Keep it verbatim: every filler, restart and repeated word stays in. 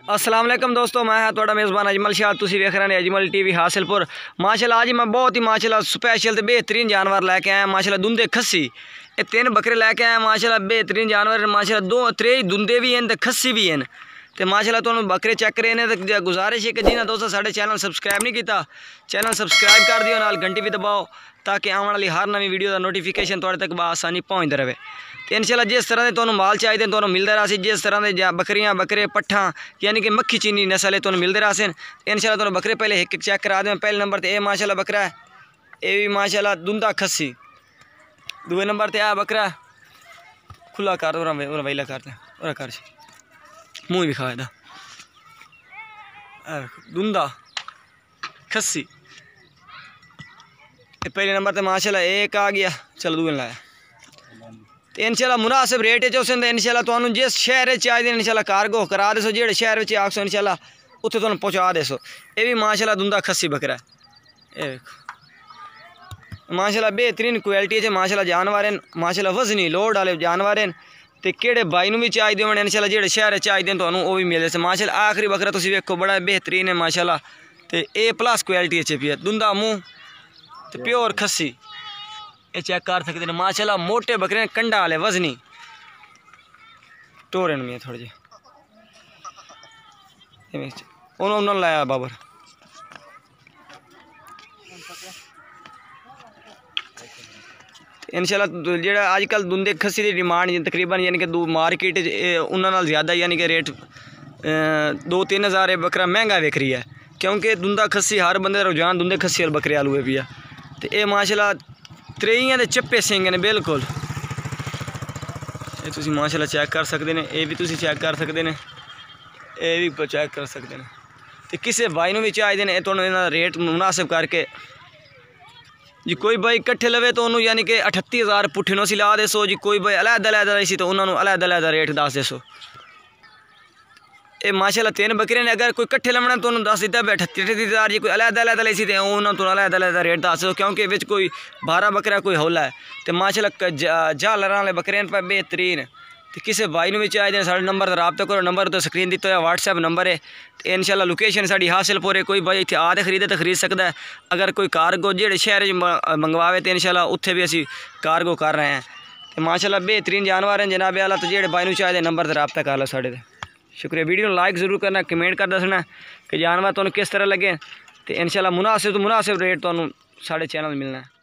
अस्सलाम वालेकुम दोस्तों, मैं हाँ थोड़ा मेज़बान अजमल शाह। तुम वेख रहे हैं अजमल टीवी हासिलपुर। माशाल्लाह आज मैं बहुत ही माशाल्लाह स्पैशल तो बेहतरीन जानवर लैके आया। माशाल्लाह दुंदे खस्सी ये तीन बकरे लैके आए। माशाल्लाह बेहतरीन जानवर माशाल्लाह दो त्रे दुंदे भी हैं तो खस्सी भी हैं। तो माशाल्लाह तुम बकरे चेक करे ने तो गुजारिश है कि जिन्हें दोस्तों साढ़े चैनल सबसक्राइब नहीं किया चैनल सबसक्राइब कर दियो, नाल घंटी भी दबाओ ताकि आने वाली हर नवी वीडियो का नोटिफिकेशन थोड़े तक आसानी पहुँचता रहे। तो इंशाल्लाह जिस तरह के तुहानू माल चाहिए तुहानू मिलता रहा, जिस तरह के बकरियां बकरे पट्ठा यानी कि मक्खी चीनी नस्ल है तुहानू मिलते रहा। इंशाल्लाह तुहानू बकरे पहले एक एक चेक करा दें। पहले नंबर पर यह माशाल्लाह बकरा है, ये भी माशाल्लाह दुंदा खस्सी। दूसरे नंबर पर आ बकरा खुला कर वहीला करते और कर मुँह भी खा दुंदा खस्सी। पहले नंबर पर माशाल्लाह एक आ गया। चलो दूसरे लाया तो इंशाल्लाह मुनासिब रेट है उस इंशाल्लाह तुहानू जिस शहर चाहिए इंशाल्लाह कार्गो करा दसो, जेड़े शहर में आखसो इंशाल्लाह उत्थे तुहानू पहुँचा देसो। ये भी माशाल्लाह दुंदा खस्सी बकरा है। ये देखो माशाल्लाह बेहतरीन क्वालिटी है माशाल्लाह जानवर हैं। माशाल्लाह वजनी लोड वाले जानवर हैं। तो किहड़े भाई भी चाहिए होने इंशाल्लाह जेड़े शहर चाहिए तुहानू वो भी मिले। माशाल्लाह आखिरी बकरा तुसीं वेखो बड़ा बेहतरीन है माशाल्लाह। तो ए प्लस क्वालिटी च पिया दुंदा मूँह तो प्योर खस्सी ये चेक कर सकते हैं। माशाल्लाह मोटे बकरे कंडा वाले वजनी टोरन में थोड़े जे उन्होंने लाया बाबर। इंशाल्लाह जेड़ा आजकल दुंदे खस्सी की डिमांड तकरीबन यानी कि दो मार्केट उन्होंने ज़्यादा यानी कि रेट दो तीन हज़ार बकरा महंगा विक रही है, क्योंकि दुंदा खस्सी हर बंदे रुझान दुंदे खस्सी और बकरे आलू है पिया। तो ये माशाल्लाह त्रेइयां दे चिप्पे सिंग ने बिल्कुल। ये तुसी माशाल्लाह चेक कर सकते हैं। ये भी तुसी चेक कर सकते हैं, ये भी चेक कर सकते हैं। तो किसी भाई नूं भी चाहिए ने तुहानू इन्हां दा रेट मुनासिब करके जी कोई भाई इकट्ठे लवे तो उन्होंने यानी कि अठत्ती हज़ार पुट्ठे नौ ला देसो जी। कोई भाई अलग अलग इसी तो उन्होंने अलग अलग रेट दस देसो। ये माशाल्लाह तीन बकरे ने अगर कोई कट्ठे लवना तो उन्होंने दस दिता भी अठत्ती अठत्ती हज़ार जी। कोई अलग अलग इसी तो उन्होंने तो अलग अलग रेट दस दो, क्योंकि विच कोई बारह बकरा कोई हौला है। तो माशाल्लाह झालर वाले बकरे पर बेहतरीन। तो किसी भाई भी चाहिए साढ़े नंबर रबता करो, नंबर तो स्क्रीन दिता है व्हाट्सएप नंबर है। तो इंशाल्लाह लोकेशन साड़ी हासिलपुर है। कोई भाई इतने आते खरीदे तो खरीद सकता है। अगर कोई कार्गो जेड़े शहर मंगवावे तो इंशाल्लाह उत्थे भी असी कार्गो कर रहे हैं। तो माशाल्लाह बेहतरीन जानवर हैं जनाब आला। तो जेड़े भाई चाहिए नंबर तो रबता कर लो साढ़े। शुक्रिया। वीडियो लाइक ज़रूर करना, कमेंट कर दसना कि जानवर तुहानू किस तरह लगे। तो इंशाल्लाह मुनासिब तो मुनासिब रेट तुहानू साढ़े चैनल मिलना है।